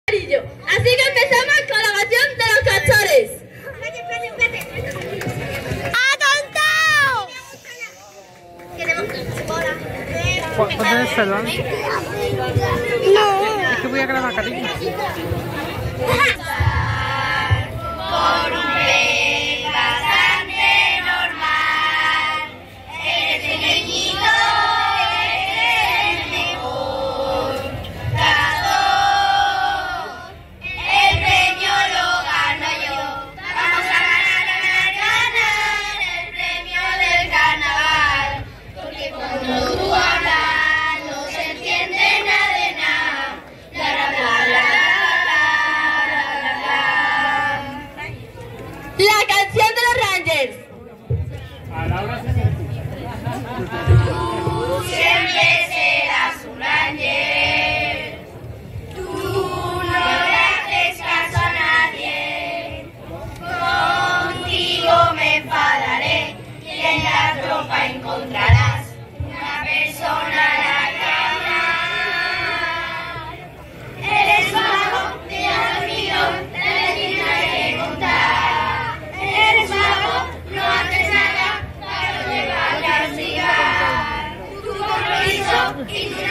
Así que empezamos con la ovación de los castores. ¡Atontao! ¿Puedes salvar? No. Es que voy a grabar, cariño. Por un pez bastante normal, eres pequeñito, eres el mejor cazador. El premio lo gano yo. Vamos a ganar el premio del carnaval. Porque cuando tú hablas no se entiende nada de nada. Bla, bla, bla, bla, bla, bla, bla, bla. La canción de los Rangers. Tú siempre serás un ranger. Tú no le haces caso a nadie. Contigo me enfadaré y en la tropa encontrarás una persona a la que hablar. Eres mago, te admiro, te tienes que contar. Eres mago, no haces nada para que te va a castigar. Tu compromiso y tu